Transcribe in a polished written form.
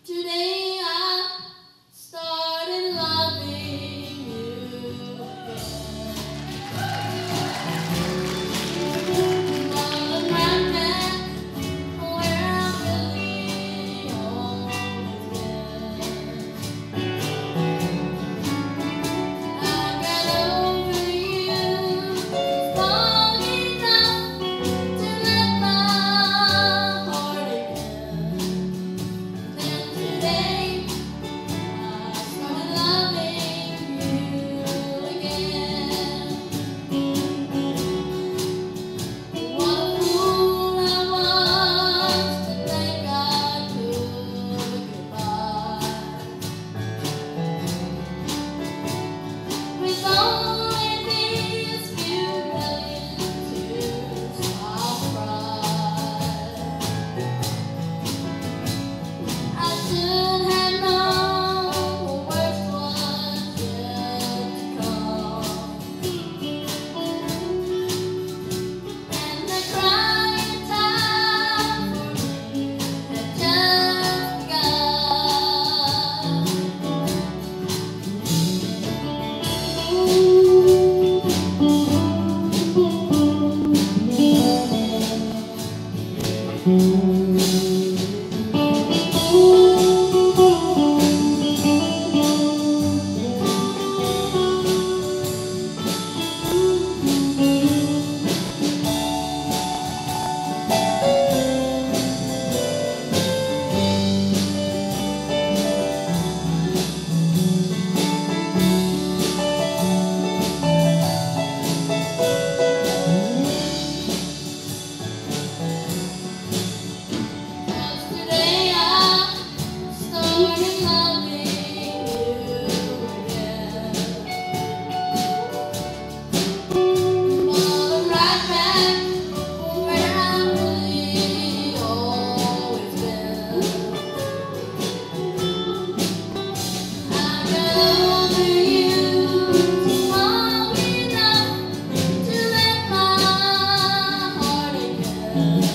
Today I started loving you again. But right back where I really always been. I got over you long enough to let my heart again. Then today I started loving you again. What a fool I was to think I could get by with only these few million tears I'll cry. I should have known the worst was yet to come, and the crying time for me had just Yesterday I started loving you again. But right back where I really always been. I got over you long enough to let my heart again.